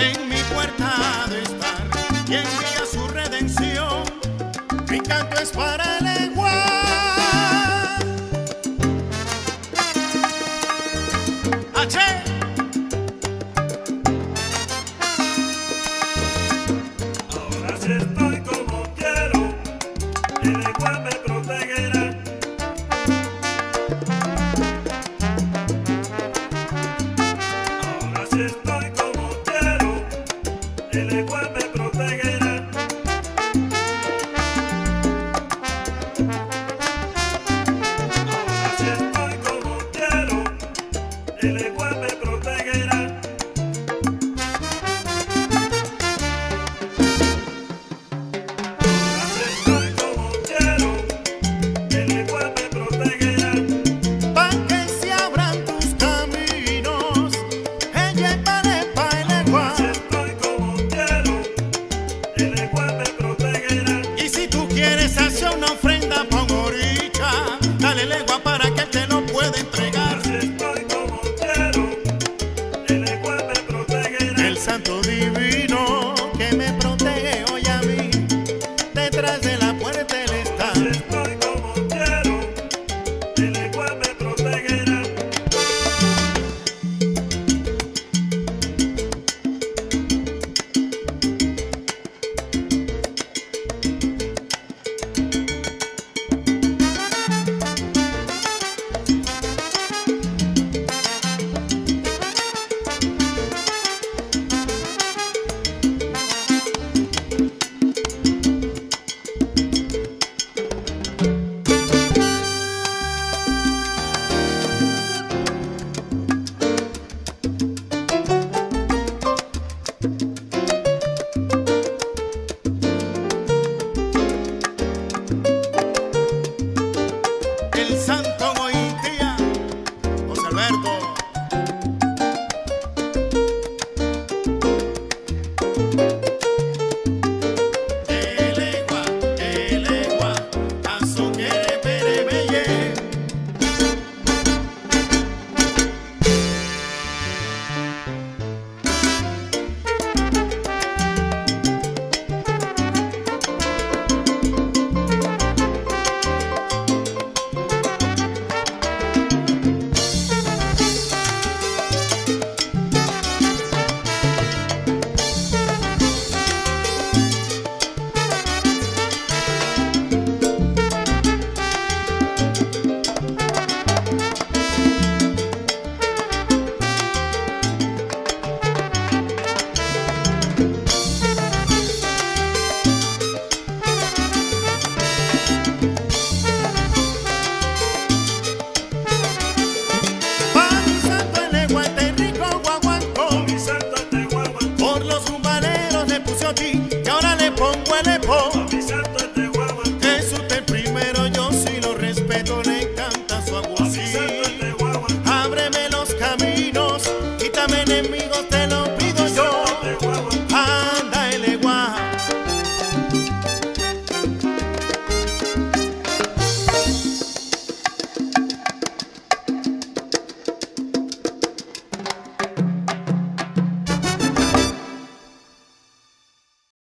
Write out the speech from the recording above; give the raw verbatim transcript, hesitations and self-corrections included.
en mi puerta ha de estar y envía su redención. Mi canto es para el legua. H. Ahora sí estoy como quiero, el legua me protegerá. Ahora sí estoy como quiero, el legua me protegerá. Ahora sí estoy como quiero, el legua me protegerá. Ahora sí estoy como quiero, el legua me protegerá. Pa' que se abran tus caminos, ella vale pa' el legua. Ahora sí estoy como quiero, el legua me protegerá. Y si tú quieres hacer una ofrenda pa' un oricha, dale legua para que él te lo pueda entregar. Ahora sí estoy como quiero, el legua me protegerá. El santo divino que me protege hoy a mí, detrás de la puerta él está. Ahora sí estoy como quiero, el legua me protegerá. El santo Goitía, José Alberto. El legua, el legua, aso quiere pere belle. Pa' mi santo el legua este rico guaguancó, Mi santo te guagua, por los rumbaleros le puse a ti y ahora le pongo el